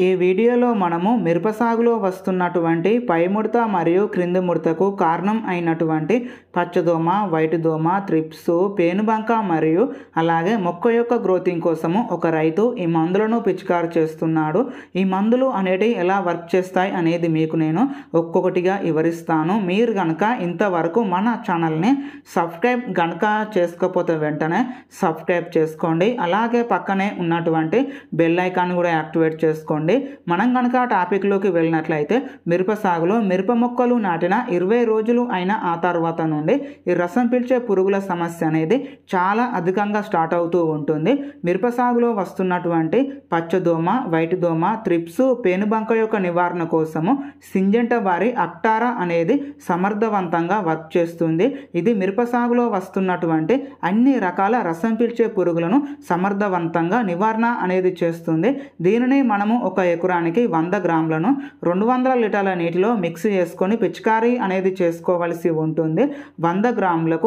ఈ వీడియోలో మనము మిరప సాగులో వస్తున్నటువంటి పై ముడత మరియు క్రింది ముడతకు కారణం అయినటువంటి పచ్చదోమ, వైట్ దోమ, త్రిప్స్, పేనుబంక మరియు అలాగే మొక్క యొక్క గ్రోతింగ్ కోసము ఒక రైతు ఈ మందులను పిచికారి చేస్తున్నాడు. ఈ మందులు అనేటివి ఎలా వర్క్ చేస్తాయి అనేది మీకు నేను ఒక్కొక్కటిగా వివరిస్తాను. మీరు కనుక ఇంతవరకు మన ఛానల్ని సబ్స్క్రైబ్ కనుక చేసుకోకపోతే వెంటనే సబ్స్క్రైబ్ చేసుకోండి. అలాగే పక్కనే ఉన్నటువంటి బెల్ ఐకాన్ కూడా యాక్టివేట్ చేసుకోండి. మనం కనుక టాపిక్లోకి వెళ్ళినట్లయితే మిరప సాగులో మిరప మొక్కలు నాటిన 20 రోజులు అయిన ఆ తర్వాత నుండి ఈ రసం పీల్చే పురుగుల సమస్య అనేది చాలా అధికంగా స్టార్ట్ అవుతూ ఉంటుంది. మిరప సాగులో వస్తున్నటువంటి పచ్చదోమ, వైట్ దోమ, త్రిప్స్, పేనుబంక యొక్క నివారణ కోసము సింజెంటా వారి అక్టారా అనేది సమర్థవంతంగా వర్క్ చేస్తుంది. ఇది మిరప సాగులో వస్తున్నటువంటి అన్ని రకాల రసం పీల్చే పురుగులను సమర్థవంతంగా నివారణ అనేది చేస్తుంది. దీనిని మనము ఒక ఎకరానికి 100 గ్రాములను 200 లీటర్ల నీటిలో మిక్స్ చేసుకొని పిచికారీ అనేది చేసుకోవలసి ఉంటుంది. 100 గ్రాములకు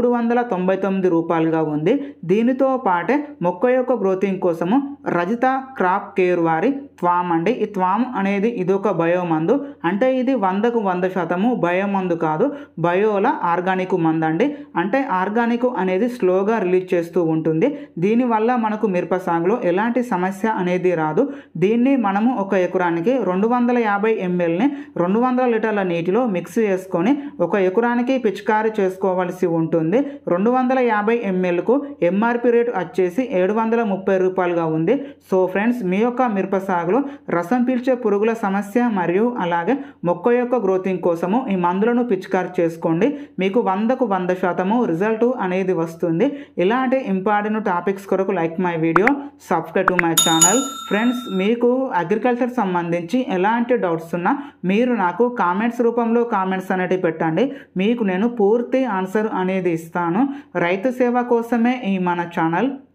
399 రూపాయలుగా ఉంది. దీనితో పాటే మొక్క యొక్క గ్రోతింగ్ కోసము రజిత క్రాప్ కేర్ వారి త్వామ్ అండి. ఈ త్వామ్ అనేది ఇదొక బయో మందు. అంటే ఇది 100కు 100% బయో మందు కాదు, బయోల ఆర్గానిక్ మందు అండి. అంటే ఆర్గానిక్ అనేది స్లోగా రిలీజ్ చేస్తూ ఉంటుంది. దీనివల్ల మనకు మిరప సాగులో ఎలాంటి సమస్య అనేది రాదు. దీన్ని మనము ఒక ఎకరానికి 250 mlని 200 లీటర్ల నీటిలో మిక్స్ చేసుకొని ఒక ఎకరానికి పిచికారీ చేసుకోవాల్సి ఉంటుంది. 250 mlకు ఎంఆర్పి రేటు వచ్చేసి 730 రూపాయలుగా ఉంది. సో ఫ్రెండ్స్, మీ యొక్క మిరప సాగులో రసం పీల్చే పురుగుల సమస్య మరియు అలాగే మొక్క యొక్క గ్రోతింగ్ కోసము ఈ మందులను పిచికారీ చేసుకోండి. మీకు 100కు 100% రిజల్ట్ అనేది వస్తుంది. ఇలాంటి ఇంపార్టెంట్ టాపిక్స్ కొరకు like my video, subscribe to my channel. Friends, మీకు అగ్రికల్చర్ సంబంధించి ఎలాంటి డౌట్స్ ఉన్నా మీరు నాకు కామెంట్స్ రూపంలో కామెంట్స్ అనేటివి పెట్టండి. మీకు నేను పూర్తి ఆన్సర్ అనేది ఇస్తాను. రైతు సేవ కోసమే ఈ మన ఛానల్.